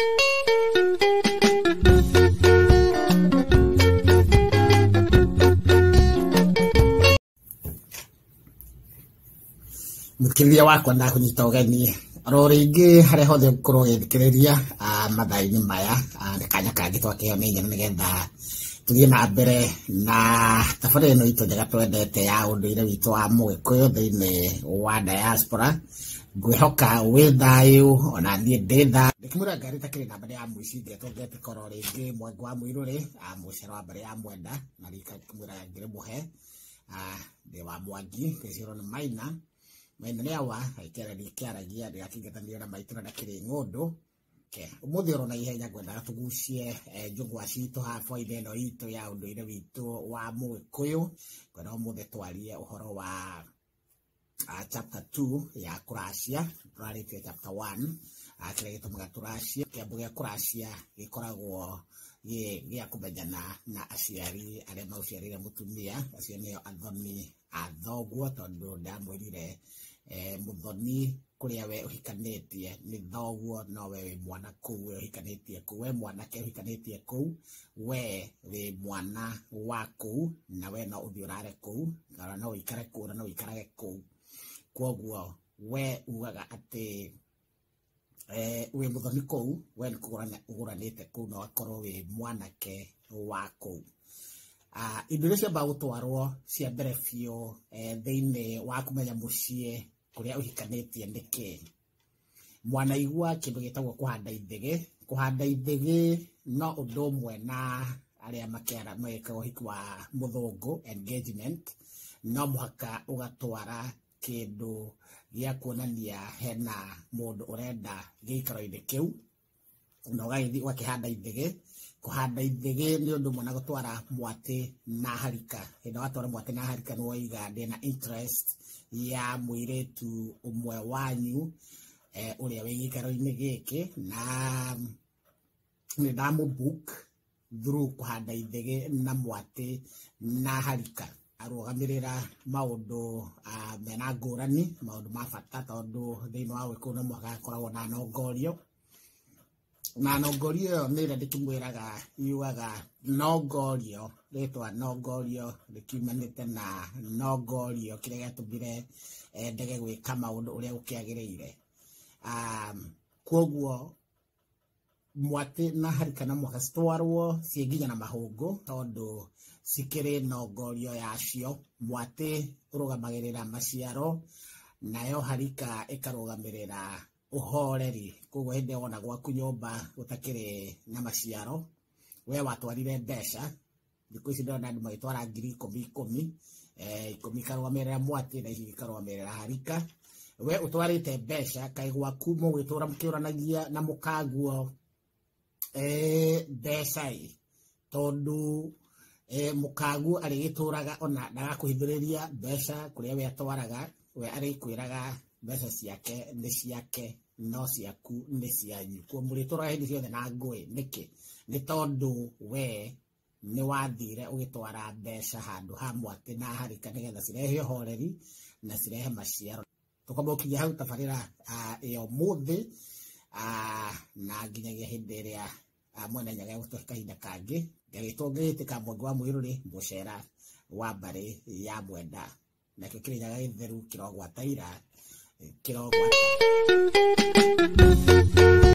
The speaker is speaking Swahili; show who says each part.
Speaker 1: Mukiria wakwa ndakunyita ugeni roringi hare hothe ngorwo ngithikiriria mathaini maya ni kanya kangi twakiheo ni nyene nigetha tuthie na mbere na tabarĩra ĩno itũ njega twendete ya ũndũire witũ wa Mũgĩkũyũ thĩinĩ wa diaspora. Ngwĩhoka wĩ thayũ ona niĩ ndĩ thayũ. Ndĩkĩmwĩra ngari takĩrĩ na mbarĩ ya mũici ngetwo koro rĩngĩ Mwenge wa Mũirũrĩ mũcere wa mbarĩ ya Mwenda na ngĩmwĩra ngĩrĩ mũhe ndĩ wa Mwangi Gĩcĩro nĩ Maina Maina nĩ awa aikara ndikĩaragia ndĩrakĩngethanĩrio na maitũ na ndakĩrĩ ng'ũndũ. Umuthi urona ihenya ngwenda tugucie njũng'wa citũ hafa-inĩ ĩno itũ ya ũndũire witũ wa Mũgĩkũyũ. Ngwenda umuthi twarie ũhoro wa chapter 2 ya kũracia. Tũrarĩtie chapter 1 kĩrĩa gĩtũmaga tũracie. Kĩambo gĩa kũracia gĩkoragwo gĩa kũmenyana na aciari arĩa maũciarĩire mũtumia. Acio nĩo athoni a thoguo tondũ ndamwĩrire mũthoni kũrĩa we ũhikanĩtie nĩ thoguo no we wĩ mwana kũu we ũhikanĩtie kũu. We mwanake ũhikanĩtie kũu we wĩ mwana wa kũu na we no ũthiĩ ũrare kũu kana no ũikare kũu na no ũikarage kũu. Kwoguo we ugaga atĩ wĩ mũthoni kũu we nĩ kũgũrana ũgũranĩte kũu na wakorwo wĩ mwanake wa kũu. Indo iria ciambaga gũtwarwo cia mbere biũ thĩinĩ wa kũmenya mũciĩ kũrĩa ũhikanĩtie nĩkĩ. Mwanaigua kĩndũ gĩtagwo kũhanda ithĩgĩ. Kũhanda ithĩgĩ no ũndũ ũmwe na arĩa mekaga ũhiki wa mũthũngũ engagement. No mũhaka ũgatwara kĩndũ gĩa kuonania hena mũndũ ũrenda gĩikaro-inĩ kĩu na ũgagĩthiĩ ũgakĩhanda ithĩgĩ. Kũhanda ithĩgĩ nĩ ũndũ ũmwe na gũtwara mwatĩ na harika. Hĩndĩ watwara mwatĩ na harika nĩ woiga ndĩna interest ya mũirĩtu ũmwe wanyu ũrĩa wĩ gĩikaro-inĩ gĩkĩ na nĩ ndamũbook through kũhanda ithĩgĩ na mwatĩ na harika. Arũgamĩrĩra maũndũ mena ngũrani, maũndũ ma bata tondũ thĩinĩ wa Ũgĩkũyũ no mũhaka hakoragwo na nongorio. Na nongorio ĩyo nĩ ĩrĩa ndĩkĩmwĩraga yugaga nongorio. Rĩtwa nongorio rĩkiumanĩte na nongorio kĩrĩa gĩatũmire ndege gwĩka maũndũ ũrĩa gũkĩagĩrĩire. Kwoguo mwatĩ na harika no mũhaka citwarwo ciĩ nginya na mahũngũ tondũ cikĩrĩ nongorio yacio. Mwatĩ ũrũgamagĩrĩra maciaro nayo harika ĩkarũgamĩrĩra ũhoreri. Kwoguo hĩndĩ wona gwaku nyũmba gũtakĩrĩ na maciaro we watwarire mbeca. Thikũ ici ndĩrona andũ magĩtwara 10,000 ikũmi ikarũgamĩrĩra mwatĩ na ici ikarũgamĩrĩra harika. We ũtwarĩte mbeca kaĩ gwaku mũgĩtũra mũkĩũranagia na mũkaguo mbeca tondũ mũkaguo arĩgĩtũraga ona ndagakũhithĩrĩria mbeca kũrĩa we atwaraga. We arĩkwĩraga mbeca ciake nĩ ciake no ciaku nĩ cianyu. Kuo mũrĩtũraga hĩndĩ ciothe na ngũĩ nĩkĩ? Nĩ tondũ we nĩ wathire ũgĩtwara mbeca handũ ha mwatĩ na harika nĩgetha cirehe ũhoreri na cirehe maciaro. Tũkamũkinyia hau tabarĩra ĩyo mũthĩ na nginyagia hĩndĩ ĩrĩa mwene nyaga gũtũhe kahinda kangĩ ngagĩtwo ngĩtĩka Mwenge wa Mũirũrĩ mũcera wa mbarĩ ya Mwenda. Nakĩo kĩrĩ nyaga gĩtheru kĩrogwata ira kĩrogwata.